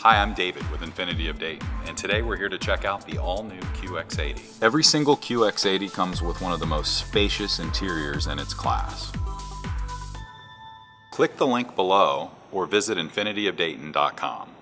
Hi, I'm David with INFINITI of Dayton, and today we're here to check out the all-new QX80. Every single QX80 comes with one of the most spacious interiors in its class. Click the link below or visit infinitiofdayton.com.